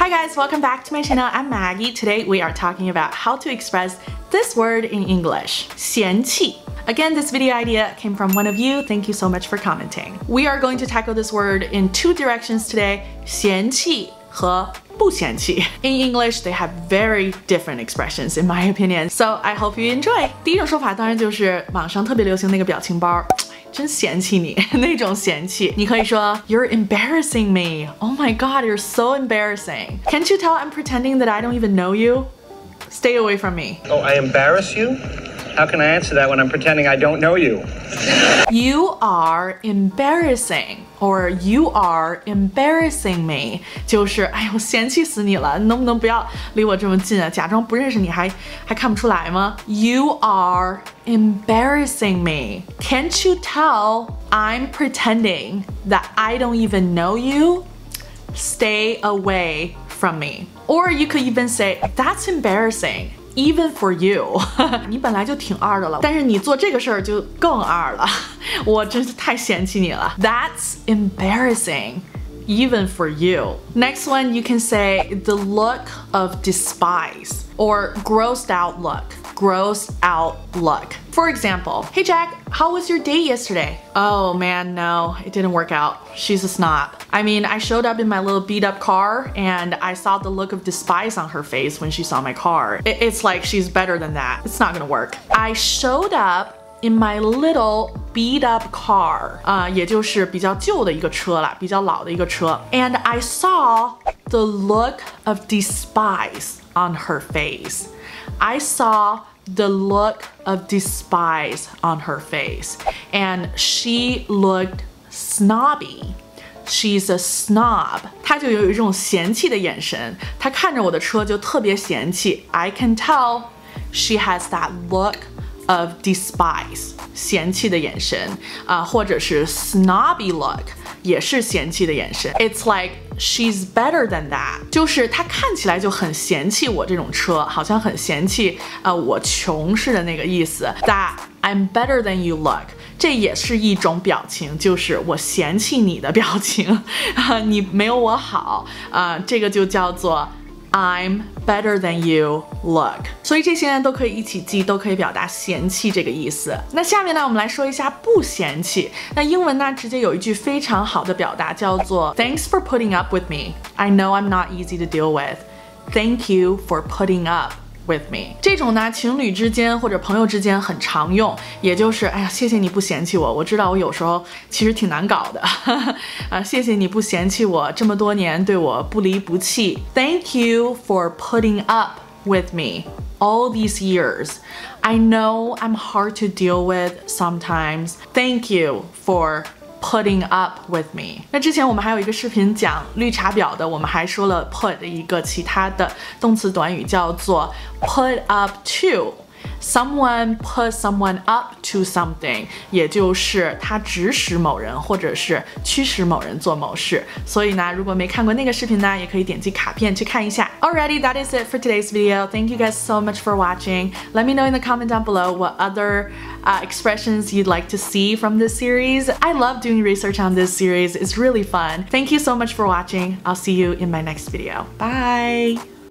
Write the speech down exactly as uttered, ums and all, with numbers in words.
Hi guys, welcome back to my channel. I'm Maggie. Today we are talking about how to express this word in English, 嫌弃. Again, this video idea came from one of you. Thank you so much for commenting. We are going to tackle this word in two directions today, 嫌弃和不嫌弃. In English, they have very different expressions in my opinion, so I hope you enjoy. 第一种说法当然就是网上特别流行那个表情包，真嫌弃你那种嫌弃。你可以说 You're embarrassing me. Oh my god, you're so embarrassing. Can't you tell I'm pretending that I don't even know you? Stay away from me. Oh, I embarrass you? How can I answer that when I'm pretending I don't know you? You are embarrassing, or you are embarrassing me. 就是哎呦嫌弃死你了，能不能不要离我这么近啊？假装不认识你还还看不出来吗？ You are embarrassing me. Can't you tell I'm pretending that I don't even know you? Stay away from me. Or you could even say, that's embarrassing. Even for you. 你本来就挺二的了，但是你做这个事儿就更二了。我真是太嫌弃你了。That's embarrassing. Even for you. Next one, you can say the look of despise or grossed out look. Grossed out look. For example, hey Jack, how was your date yesterday? Oh man, no, it didn't work out. She's a snob. I mean, I showed up in my little beat up car and I saw the look of despise on her face when she saw my car. It's like she's better than that. It's not gonna work. I showed up in my little beat up car, 啊、uh, 也就是比较旧的一个车啦，比较老的一个车。And I saw the look of despise on her face. I saw the look of despise on her face. And she looked snobby. She's a snob. 她就有一种嫌弃的眼神，她看着我的车就特别嫌弃。I can tell she has that look of despise, 嫌弃的眼神啊、呃，或者是 snobby look, 也是嫌弃的眼神。It's like she's better than that, 就是她看起来就很嫌弃我这种车，好像很嫌弃呃我穷似的那个意思。That I'm better than you look, 这也是一种表情，就是我嫌弃你的表情啊，你没有我好啊、呃，这个就叫做I'm better than you look. 所以这些呢都可以一起记，都可以表达嫌弃这个意思。那下面呢我们来说一下不嫌弃。那英文呢直接有一句非常好的表达叫做 Thanks for putting up with me. I know I'm not easy to deal with. Thank you for putting up with me. 这种呢情侣之间或者朋友之间很常用，也就是哎呀谢谢你不嫌弃我，我知道我有时候其实挺难搞的啊，谢谢你不嫌弃我，这么多年对我不离不弃。Thank you for putting up with me all these years. I know I'm hard to deal with sometimes. Thank you for putting up with me. 那之前我们还有一个视频讲绿茶婊的，我们还说了 put 的一个其他的动词短语叫做 put up to. Someone put someone up to something, 也就是他指使某人或者是驱使某人做某事。所以呢，如果没看过那个视频呢，也可以点击卡片去看一下。Alrighty, that is it for today's video. Thank you guys so much for watching. Let me know in the comment down below what other uh, expressions you'd like to see from this series. I love doing research on this series. It's really fun. Thank you so much for watching. I'll see you in my next video. Bye!